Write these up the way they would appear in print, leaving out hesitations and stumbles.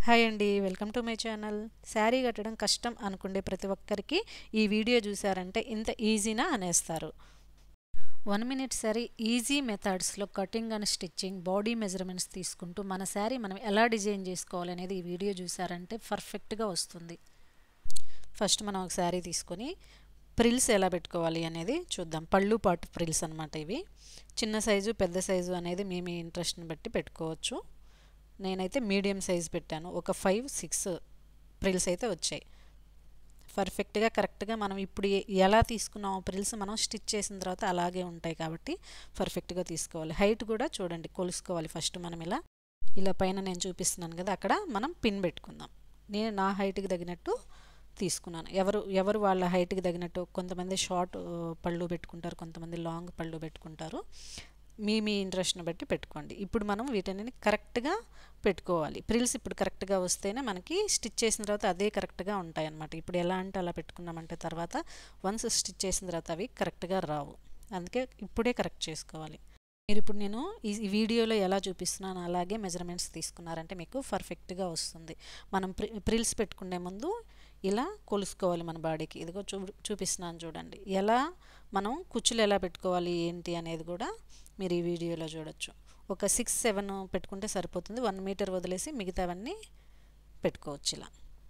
Hi అండి, welcome to my channel. Sari కట్టడం కష్టం అనుకునే ప్రతి ఒక్కరికి ఈ వీడియో చూసారంటే ఇంత ఈజీనా అనేస్తారు. 1 minute శారీ ఈజీ మెథడ్స్లో cutting and stitching, body measurements తీసుకుంటూ మన శారీ మనం ఎలా డిజైన్ చేసుకోవాలనేది ఈ వీడియో చూసారంటే పర్ఫెక్ట్గా వస్తుంది. ఫస్ట్ మనం ఒక శారీ తీసుకొని ప్రిల్స్ ఎలా పెట్టుకోవాలి అనేది చూద్దాం. పళ్ళు పాటు ప్రిల్స్ అనమాట ఇవి. చిన్న సైజు పెద్ద సైజు అనేది మీ ఇంట్రెస్ట్ని బట్టి పెట్టుకోవచ్చు. నేనైతే మీడియం సైజ్ పెట్టాను. ఒక 5-6 ప్రిల్స్ అయితే వచ్చాయి. పర్ఫెక్ట్గా కరెక్ట్గా మనం ఇప్పుడు ఎలా తీసుకున్నామో ప్రిల్స్ మనం స్టిచ్ చేసిన తర్వాత అలాగే ఉంటాయి కాబట్టి పర్ఫెక్ట్గా తీసుకోవాలి. హైట్ కూడా చూడండి, కొలుసుకోవాలి. ఫస్ట్ మనం ఇలా పైన నేను చూపిస్తున్నాను కదా, అక్కడ మనం పిన్ పెట్టుకుందాం. నేను నా హైట్కి తగినట్టు తీసుకున్నాను. ఎవరు వాళ్ళ హైట్కి తగినట్టు, కొంతమంది షార్ట్ పళ్ళు పెట్టుకుంటారు, కొంతమంది లాంగ్ పళ్ళు పెట్టుకుంటారు. మీ ఇంట్రెస్ట్ని బట్టి పెట్టుకోండి. ఇప్పుడు మనం వీటిని కరెక్ట్గా పెట్టుకోవాలి. ప్రిల్స్ ఇప్పుడు కరెక్ట్గా వస్తేనే మనకి స్టిచ్ చేసిన తర్వాత అదే కరెక్ట్గా ఉంటాయి అన్నమాట. ఇప్పుడు ఎలా అంటే అలా పెట్టుకున్నామంటే తర్వాత వన్స్ స్టిచ్ చేసిన తర్వాత అవి కరెక్ట్గా రావు. అందుకే ఇప్పుడే కరెక్ట్ చేసుకోవాలి. మీరు ఇప్పుడు నేను ఈ వీడియోలో ఎలా చూపిస్తున్నాను అలాగే మెజర్మెంట్స్ తీసుకున్నారంటే మీకు పర్ఫెక్ట్గా వస్తుంది. మనం ప్రిల్స్ పెట్టుకునే ముందు ఇలా కొలుసుకోవాలి మన బాడీకి. ఇదిగో చూపిస్తున్నాను చూడండి. ఎలా మనం కుచ్చులు ఎలా పెట్టుకోవాలి ఏంటి అనేది కూడా మీరు ఈ వీడియోలో చూడొచ్చు. ఒక 6-7 పెట్టుకుంటే సరిపోతుంది. 1 మీటర్ వదిలేసి మిగతావన్నీ పెట్టుకోవచ్చు. ఇలా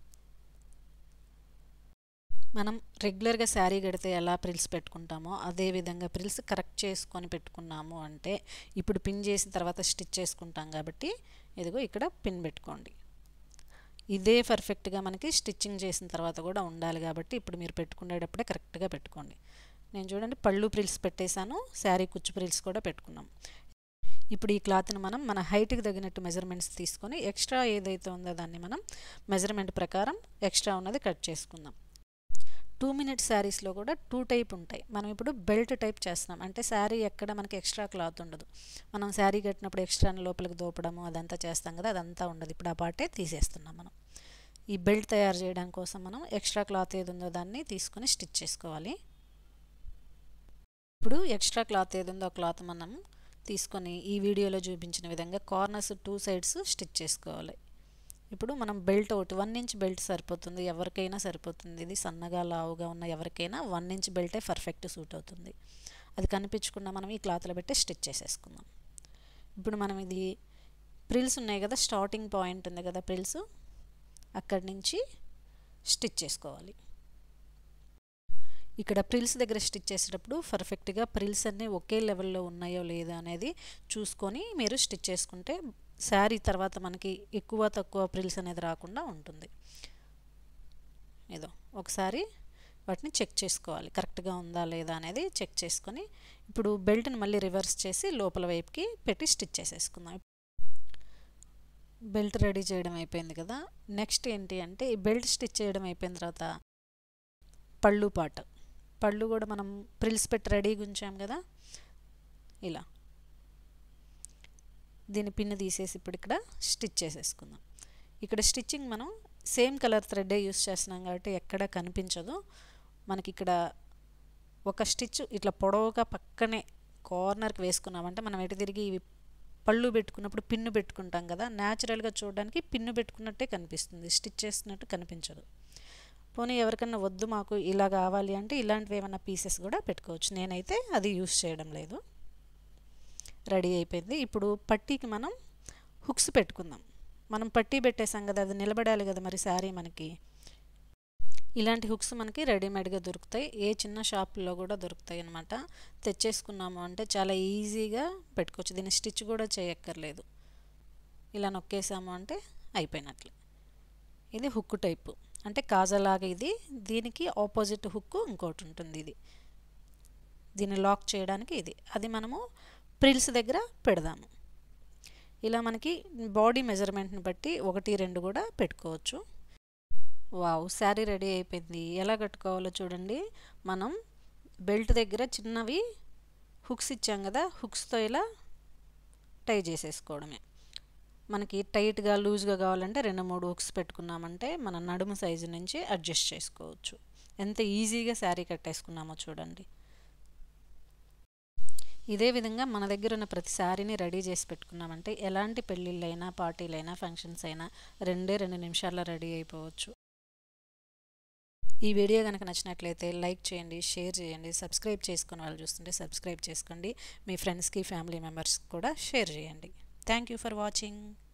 మనం రెగ్యులర్గా శారీ కడితే ఎలా ప్రిల్స్ పెట్టుకుంటామో అదే విధంగా ప్రిల్స్ కరెక్ట్ చేసుకొని పెట్టుకున్నాము అంటే ఇప్పుడు పిన్ చేసిన తర్వాత స్టిచ్ చేసుకుంటాం కాబట్టి ఇదిగో ఇక్కడ పిన్ పెట్టుకోండి. ఇదే పర్ఫెక్ట్గా మనకి స్టిచ్చింగ్ చేసిన తర్వాత కూడా ఉండాలి కాబట్టి ఇప్పుడు మీరు పెట్టుకునేటప్పుడే కరెక్ట్గా పెట్టుకోండి. నేను చూడండి పళ్ళు ప్రిల్స్ పెట్టేశాను, శారీ కుచ్చు ప్రిల్స్ కూడా పెట్టుకున్నాం. ఇప్పుడు ఈ క్లాత్ని మనం మన హైట్కి తగినట్టు మెజర్మెంట్స్ తీసుకొని ఎక్స్ట్రా ఏదైతే ఉందో దాన్ని మనం మెజర్మెంట్ ప్రకారం ఎక్స్ట్రా ఉన్నది కట్ చేసుకుందాం. 2 minute శారీస్లో కూడా 2 టైప్ ఉంటాయి. మనం ఇప్పుడు బెల్ట్ టైప్ చేస్తున్నాం అంటే శారీ ఎక్కడ మనకి ఎక్స్ట్రా క్లాత్ ఉండదు. మనం శారీ కట్టినప్పుడు ఎక్స్ట్రా లోపలికి దోపడము అదంతా చేస్తాం కదా, అదంతా ఉండదు. ఇప్పుడు ఆ పార్టే తీసేస్తున్నాం. మనం ఈ బెల్ట్ తయారు చేయడం కోసం మనం ఎక్స్ట్రా క్లాత్ ఏది ఉందో దాన్ని తీసుకొని స్టిచ్ చేసుకోవాలి. ఇప్పుడు ఎక్స్ట్రా క్లాత్ ఏది ఉందో ఆ క్లాత్ మనం తీసుకొని ఈ వీడియోలో చూపించిన విధంగా కార్నర్స్ 2 sides స్టిచ్ చేసుకోవాలి. ఇప్పుడు మనం బెల్ట్ ఒకటి 1 inch బెల్ట్ సరిపోతుంది, ఎవరికైనా సరిపోతుంది. ఇది సన్నగా లావుగా ఉన్న ఎవరికైనా 1 inch బెల్టే పర్ఫెక్ట్ సూట్ అవుతుంది. అది కనిపించకుండా మనం ఈ క్లాత్లో పెట్టి స్టిచ్ చేసేసుకుందాం. ఇప్పుడు మనం ఇది ప్రిల్స్ ఉన్నాయి కదా, స్టార్టింగ్ పాయింట్ ఉంది కదా ప్రిల్స్, అక్కడి నుంచి స్టిచ్ చేసుకోవాలి. ఇక్కడ ప్రిల్స్ దగ్గర స్టిచ్ చేసేటప్పుడు పర్ఫెక్ట్గా ప్రిల్స్ అన్నీ ఒకే లెవెల్లో ఉన్నాయో లేదో అనేది చూసుకొని మీరు స్టిచ్ చేసుకుంటే శారీ తర్వాత మనకి ఎక్కువ తక్కువ ప్రిల్స్ అనేది రాకుండా ఉంటుంది. ఏదో ఒకసారి వాటిని చెక్ చేసుకోవాలి, కరెక్ట్గా ఉందా లేదా అనేది చెక్ చేసుకొని ఇప్పుడు బెల్ట్ని మళ్ళీ రివర్స్ చేసి లోపల వైపుకి పెట్టి స్టిచ్ చేసేసుకుందాం. బెల్ట్ రెడీ చేయడం అయిపోయింది కదా. నెక్స్ట్ ఏంటి అంటే ఈ బెల్ట్ స్టిచ్ చేయడం అయిపోయిన తర్వాత పళ్ళు కూడా మనం ప్రిల్స్ పెట్టి రెడీగా ఉంచాం కదా, ఇలా దీని పిన్ తీసేసి ఇప్పుడు ఇక్కడ స్టిచ్ చేసేసుకుందాం. ఇక్కడ స్టిచ్చింగ్ మనం సేమ్ కలర్ థ్రెడ్డే యూస్ చేస్తున్నాం కాబట్టి ఎక్కడ కనిపించదు మనకి. ఇక్కడ ఒక స్టిచ్ ఇట్లా పొడవుగా పక్కనే కార్నర్కి వేసుకున్నామంటే మనం ఎటు తిరిగి ఇవి పళ్ళు పెట్టుకున్నప్పుడు పిన్ను పెట్టుకుంటాం కదా, న్యాచురల్గా చూడడానికి పిన్ను పెట్టుకున్నట్టే కనిపిస్తుంది, స్టిచ్ చేస్తున్నట్టు కనిపించదు. పోనీ ఎవరికన్నా వద్దు మాకు ఇలా కావాలి అంటే ఇలాంటివి ఏమైనా పీసెస్ కూడా పెట్టుకోవచ్చు. నేనైతే అది యూస్ చేయడం లేదు. రెడీ అయిపోయింది. ఇప్పుడు పట్టీకి మనం హుక్స్ పెట్టుకుందాం. మనం పట్టీ పెట్టేసాం కదా, అది నిలబడాలి కదా మరి శారీ మనకి. ఇలాంటి హుక్స్ మనకి రెడీమేడ్గా దొరుకుతాయి, ఏ చిన్న షాపుల్లో కూడా దొరుకుతాయి అన్నమాట. తెచ్చేసుకున్నాము అంటే చాలా ఈజీగా పెట్టుకోవచ్చు. దీన్ని స్టిచ్ కూడా చేయక్కర్లేదు. ఇలా నొక్కేసాము అంటే అయిపోయినట్లే. ఇది హుక్ టైపు అంటే కాజలాగా ఇది. దీనికి ఆపోజిట్ హుక్ ఇంకోటి ఉంటుంది, ఇది దీన్ని లాక్ చేయడానికి ఇది. అది మనము ప్రిల్స్ దగ్గర పెడదాము. ఇలా మనకి బాడీ మెజర్మెంట్ని బట్టి 1-2 కూడా పెట్టుకోవచ్చు. వావ్, శారీ రెడీ అయిపోయింది. ఎలా కట్టుకోవాలో చూడండి. మనం బెల్ట్ దగ్గర చిన్నవి హుక్స్ ఇచ్చాం కదా, హుక్స్తో ఇలా టై చేసేసుకోవడమే. మనకి టైట్గా లూజ్గా కావాలంటే 2-3 హుక్స్ పెట్టుకున్నామంటే మన నడుము సైజు నుంచి అడ్జస్ట్ చేసుకోవచ్చు. ఎంత ఈజీగా శారీ కట్టేసుకున్నామో చూడండి. ఇదే విధంగా మన దగ్గర ఉన్న ప్రతి శారీని రెడీ చేసి పెట్టుకున్నామంటే ఎలాంటి పెళ్ళిళ్ళైనా పార్టీలైనా ఫంక్షన్స్ అయినా 2 నిమిషాల్లో రెడీ అయిపోవచ్చు. ఈ వీడియో కనుక నచ్చినట్లయితే లైక్ చేయండి, షేర్ చేయండి, సబ్స్క్రైబ్ చేసుకుని వాళ్ళు చూస్తుంటే సబ్స్క్రైబ్ చేసుకోండి. మీ ఫ్రెండ్స్కి ఫ్యామిలీ మెంబర్స్కి కూడా షేర్ చేయండి. Thank you for watching.